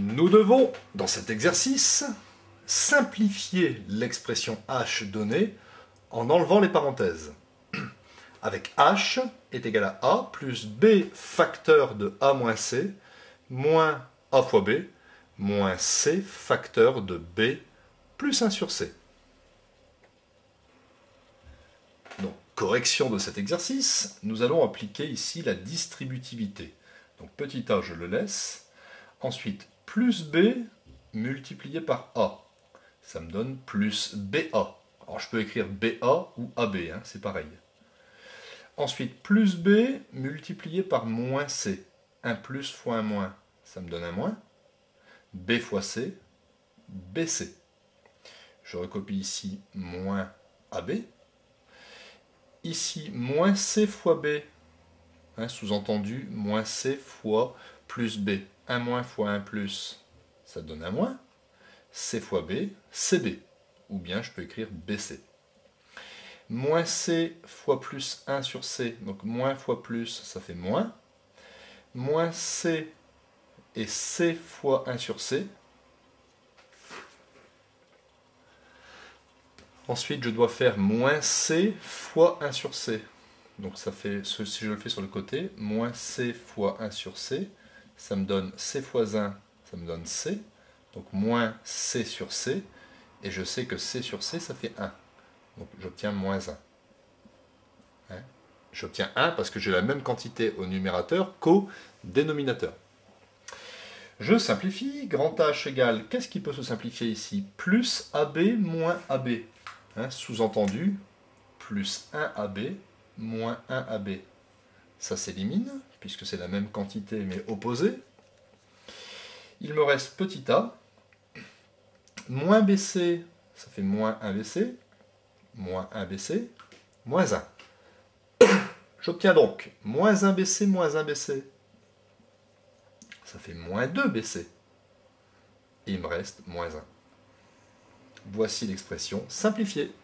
Nous devons, dans cet exercice, simplifier l'expression h donnée en enlevant les parenthèses. Avec h est égal à a plus b facteur de a moins c, moins a fois b, moins c facteur de b plus 1 sur c. Donc, correction de cet exercice, nous allons appliquer ici la distributivité. Donc petit a, je le laisse. Ensuite, plus b multiplié par a. Ça me donne plus ba. Alors je peux écrire ba ou ab, hein, c'est pareil. Ensuite, plus b multiplié par moins c. Un plus fois un moins, ça me donne un moins. B fois c, bc. Je recopie ici moins ab. Ici, moins c fois b. Hein, sous-entendu, moins c fois plus b. 1 moins fois 1 plus, ça donne un moins. C fois b, cb. Ou bien je peux écrire bc. Moins c fois plus 1 sur c, donc moins fois plus, ça fait moins. Moins c et c fois 1 sur c. Ensuite, je dois faire moins c fois 1 sur c. Donc ça fait, si je le fais sur le côté, moins c fois 1 sur c, ça me donne c fois 1, ça me donne c. Donc moins c sur c, et je sais que c sur c, ça fait 1. Donc j'obtiens moins 1. Hein, j'obtiens 1 parce que j'ai la même quantité au numérateur qu'au dénominateur. Je simplifie, grand H égale, qu'est-ce qui peut se simplifier ici? Plus AB moins AB. Hein, sous-entendu, plus 1AB moins 1AB. Ça s'élimine, puisque c'est la même quantité mais opposée. Il me reste petit a. Moins BC, ça fait moins 1BC. Moins 1BC, moins 1. J'obtiens donc moins 1BC moins 1BC. Ça fait moins 2BC. Et il me reste moins 1. Voici l'expression simplifiée.